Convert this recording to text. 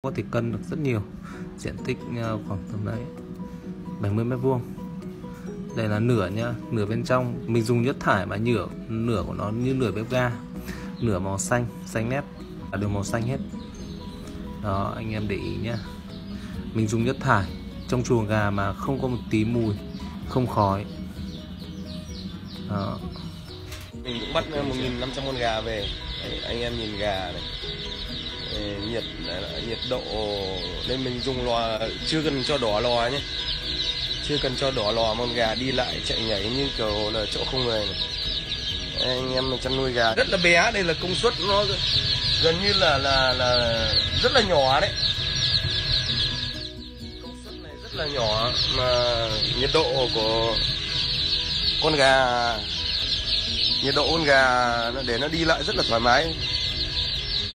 thì cân được rất nhiều, diện tích khoảng tầm đấy 70 mét vuông. Đây là nửa nhá, nửa bên trong mình dùng nhất thải mà nửa của nó như nửa bếp ga, nửa màu xanh, xanh nét, đều màu xanh hết. Đó, anh em để ý nhá. Mình dùng nhất thải trong chuồng gà mà không có một tí mùi, không khói. Đó. Mình cũng bắt 1.500 con gà về. Đấy, anh em nhìn gà này. Nhiệt độ nên mình dùng lò, chưa cần cho đỏ lò nhé. Chưa cần cho đỏ lò, con gà đi lại chạy nhảy như kiểu là chỗ không người này. Anh em chăn nuôi gà rất là bé, đây là công suất nó gần như là rất là nhỏ đấy. Công suất này rất là nhỏ mà nhiệt độ của con gà, để nó đi lại rất là thoải mái.